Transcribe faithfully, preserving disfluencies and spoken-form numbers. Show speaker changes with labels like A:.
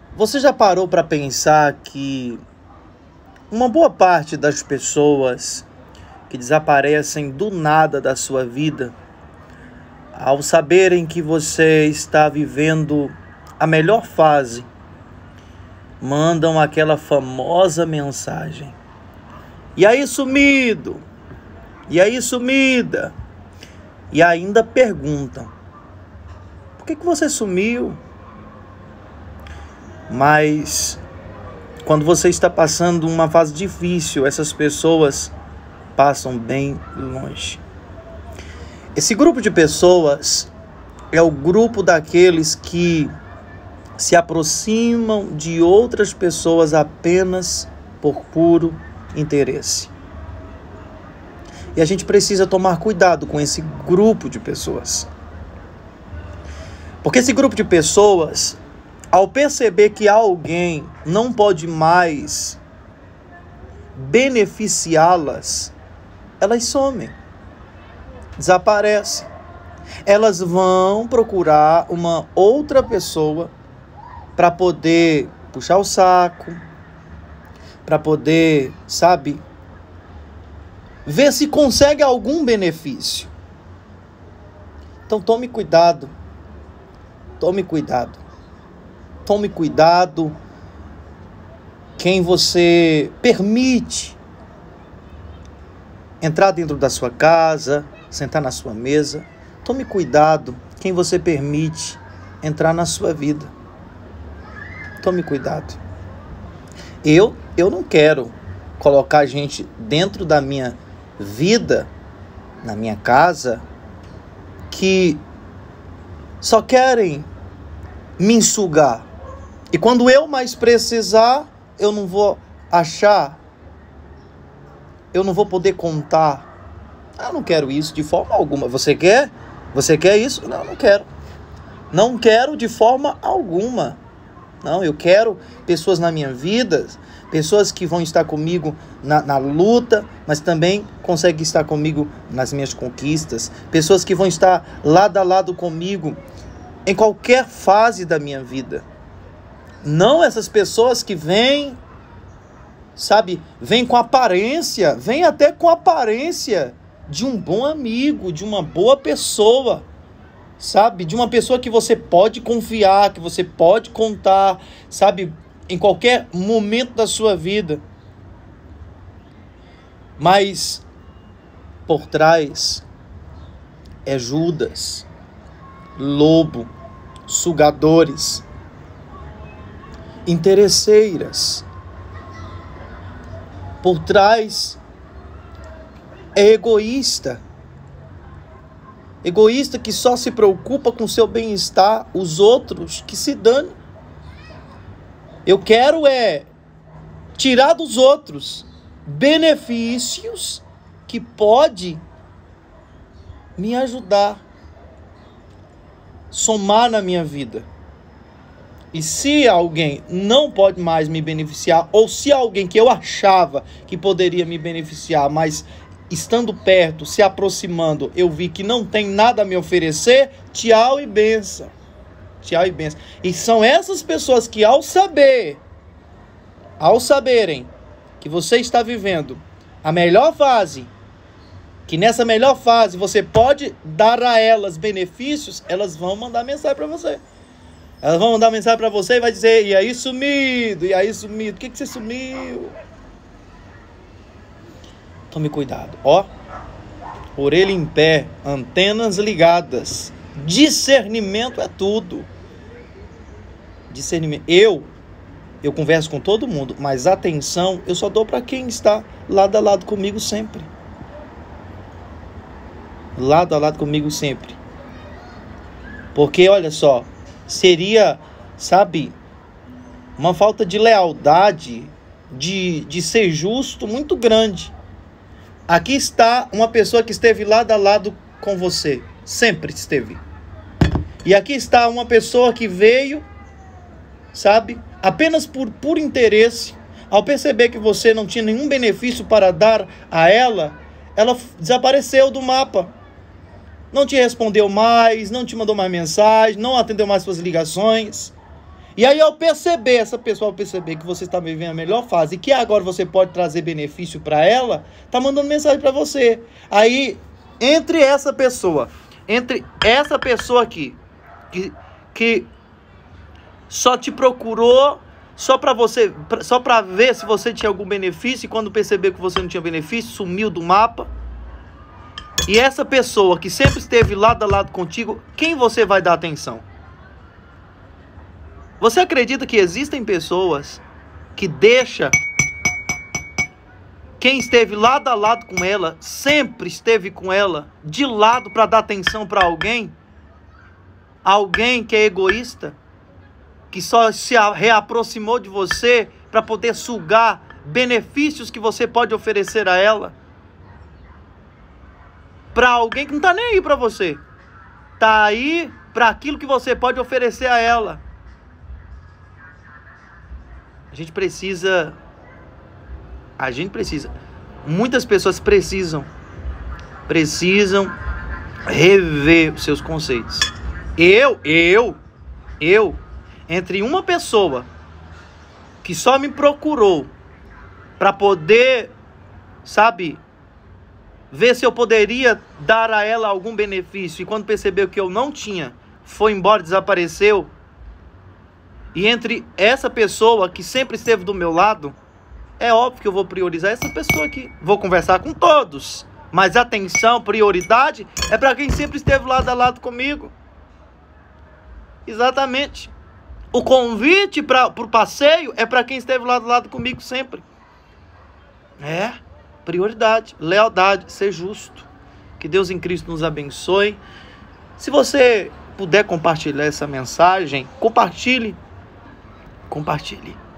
A: Você já parou para pensar que uma boa parte das pessoas que desaparecem do nada da sua vida, ao saberem que você está vivendo a melhor fase, mandam aquela famosa mensagem: "E aí, sumido? E aí, sumida?" E ainda perguntam: "Por que que você sumiu?" Mas quando você está passando uma fase difícil, essas pessoas passam bem longe. Esse grupo de pessoas é o grupo daqueles que se aproximam de outras pessoas apenas por puro interesse. E a gente precisa tomar cuidado com esse grupo de pessoas. Porque esse grupo de pessoas, ao perceber que alguém não pode mais beneficiá-las, elas somem, desaparecem. Elas vão procurar uma outra pessoa para poder puxar o saco, para poder, sabe, ver se consegue algum benefício. Então tome cuidado, tome cuidado, tome cuidado quem você permite entrar dentro da sua casa, sentar na sua mesa. Tome cuidado quem você permite entrar na sua vida. Tome cuidado. Eu, eu não quero colocar gente dentro da minha vida, na minha casa, que só querem me sugar. E quando eu mais precisar, eu não vou achar, eu não vou poder contar. Eu não quero isso de forma alguma. Você quer? Você quer isso? Não, não quero. Não quero de forma alguma. Não, eu quero pessoas na minha vida, pessoas que vão estar comigo na, na luta, mas também conseguem estar comigo nas minhas conquistas. Pessoas que vão estar lado a lado comigo em qualquer fase da minha vida. Não essas pessoas que vêm, sabe, vêm com aparência, vêm até com aparência de um bom amigo, de uma boa pessoa, sabe, de uma pessoa que você pode confiar, que você pode contar, sabe, em qualquer momento da sua vida. Mas por trás é Judas, lobo, sugadores, interesseiras. Por trás é egoísta. Egoísta que só se preocupa com seu bem-estar, os outros que se danem. Eu quero é tirar dos outros benefícios que pode me ajudar, somar na minha vida. E se alguém não pode mais me beneficiar, ou se alguém que eu achava que poderia me beneficiar, mas estando perto, se aproximando, eu vi que não tem nada a me oferecer, tchau e benção. Tchau e benção. E são essas pessoas que ao saber, ao saberem que você está vivendo a melhor fase, que nessa melhor fase você pode dar a elas benefícios, elas vão mandar mensagem para você. Elas vão mandar mensagem para você e vai dizer: "E aí, sumido? E aí, sumido? Por que que você sumiu?" Tome cuidado, ó. Orelha em pé, antenas ligadas. Discernimento é tudo. Discernimento. Eu, eu converso com todo mundo, mas atenção eu só dou para quem está lado a lado comigo sempre. Lado a lado comigo sempre. Porque, olha só, seria, sabe, uma falta de lealdade, de, de ser justo muito grande. Aqui está uma pessoa que esteve lado a lado com você, sempre esteve. E aqui está uma pessoa que veio, sabe, apenas por, por interesse. Ao perceber que você não tinha nenhum benefício para dar a ela, ela desapareceu do mapa. Não te respondeu mais, não te mandou mais mensagem, não atendeu mais suas ligações. E aí ao perceber, essa pessoa ao perceber que você está vivendo a melhor fase e que agora você pode trazer benefício para ela, tá mandando mensagem para você. Aí, entre essa pessoa, entre essa pessoa aqui, que, que só te procurou só para você, só para ver se você tinha algum benefício, e quando percebeu que você não tinha benefício, sumiu do mapa. E essa pessoa que sempre esteve lado a lado contigo, quem você vai dar atenção? Você acredita que existem pessoas que deixam quem esteve lado a lado com ela, sempre esteve com ela, de lado para dar atenção para alguém? Alguém que é egoísta, que só se reaproximou de você para poder sugar benefícios que você pode oferecer a ela? Para alguém que não está nem aí para você, está aí para aquilo que você pode oferecer a ela. A gente precisa, a gente precisa, muitas pessoas precisam, precisam rever os seus conceitos. Eu, eu, eu, entre uma pessoa que só me procurou para poder, sabe, ver se eu poderia dar a ela algum benefício, e quando percebeu que eu não tinha, foi embora, desapareceu. E entre essa pessoa que sempre esteve do meu lado, é óbvio que eu vou priorizar essa pessoa aqui. Vou conversar com todos, mas atenção, prioridade é para quem sempre esteve lado a lado comigo. Exatamente. O convite para o passeio é para quem esteve lado a lado comigo sempre. É, prioridade, lealdade, ser justo. Que Deus em Cristo nos abençoe. Se você puder compartilhar essa mensagem, compartilhe. Compartilhe.